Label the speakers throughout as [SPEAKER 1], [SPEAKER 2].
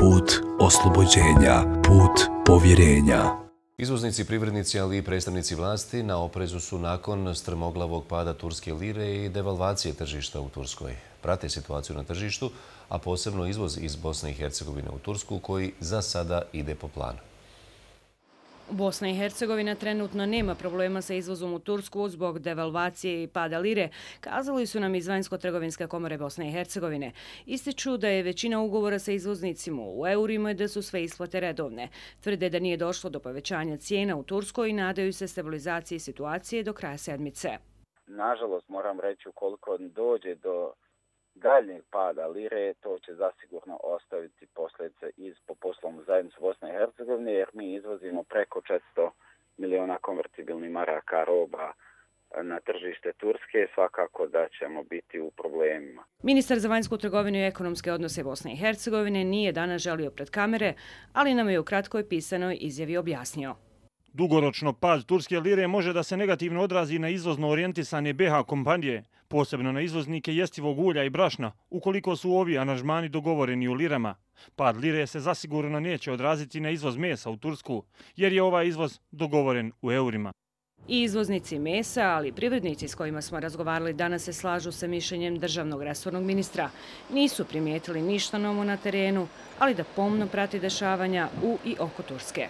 [SPEAKER 1] put oslobođenja, put povjerenja.
[SPEAKER 2] Izvoznici, privrednici, ali i predstavnici vlasti na oprezu su nakon strmoglavog pada turske lire i devalvacije tržišta u Turskoj. Prate situaciju na tržištu, a posebno izvoz iz Bosne i Hercegovine u Tursku, koji za sada ide po planu.
[SPEAKER 3] Bosna i Hercegovina trenutno nema problema sa izvozom u Tursku zbog devalvacije i pada lire, kazali su nam iz Vanjsko-trgovinske komore Bosne i Hercegovine. Ističu da je većina ugovora sa izvoznicima u eurima i da su sve isplate redovne. Tvrde da nije došlo do povećanja cijena u Turskoj i nadaju se stabilizaciji situacije do kraja sedmice.
[SPEAKER 4] Nažalost, moram reći, ukoliko dođe do daljnjeg pada lire, to će zasigurno ostaviti posljedice po poslovnu zajednicu Bosne i Hercegovine, jer mi izvozimo preko 400 miliona konvertibilnih maraka roba na tržište Turske. Svakako da ćemo biti u problemima.
[SPEAKER 3] Ministar za vanjsku trgovinu i ekonomske odnose Bosne i Hercegovine nije danas želio pred kamere, ali nam je u kratkoj pisanoj izjavi objasnio.
[SPEAKER 5] Dugoročno pad turske lire može da se negativno odrazi na izvozno orijentisane BH kompanije, posebno na izvoznike jestivog ulja i brašna, ukoliko su ovi aranžmani dogovoreni u lirama. Pad lire se zasigurno neće odraziti na izvoz mesa u Tursku, jer je ovaj izvoz dogovoren u eurima.
[SPEAKER 3] I izvoznici mesa, ali i privrednici s kojima smo razgovarali danas se slažu sa mišljenjem državnog resornog ministra. Nisu primijetili ništa novo na terenu, ali da pomno prati dešavanja u i oko Turske.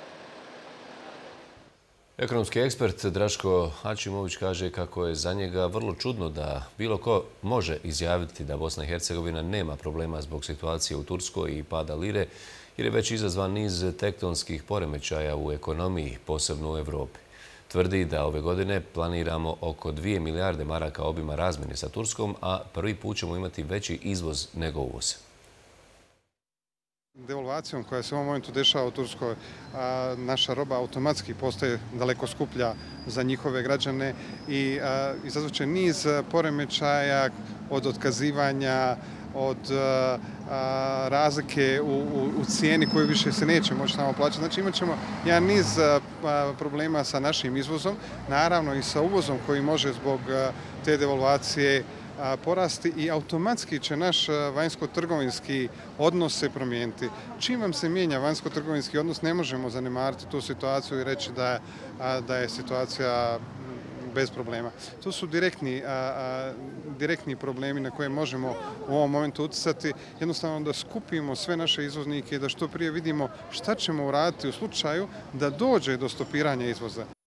[SPEAKER 2] Ekonomski ekspert Draško Hačimović kaže kako je za njega vrlo čudno da bilo ko može izjaviti da Bosna i Hercegovina nema problema zbog situacije u Turskoj i pada lire, jer je već izazvan niz tektonskih poremećaja u ekonomiji, posebno u Evropi. Tvrdi da ove godine planiramo oko 2 milijarde maraka obima razmjene sa Turskom, a prvi put ćemo imati veći izvoz nego uvoz.
[SPEAKER 6] Devalvacijom koja se u ovom momentu dešava u Turskoj, naša roba automatski postaje daleko skuplja za njihove građane i izazvaće niz poremećaja od otkazivanja, od razlike u cijeni koju više se neće moći tamo plaćati. Znači imat ćemo jedan niz problema sa našim izvozom, naravno i sa uvozom koji može zbog te devalvacije porasti i automatski će naš vanjsko-trgovinski odnos se promijeniti. Čim vam se mijenja vanjsko-trgovinski odnos, ne možemo zanemariti tu situaciju i reći da je situacija bez problema. To su direktni problemi na koje možemo u ovom momentu utjecati. Jednostavno da skupimo sve naše izvoznike i da što prije vidimo šta ćemo uraditi u slučaju da dođe do stopiranja izvoza.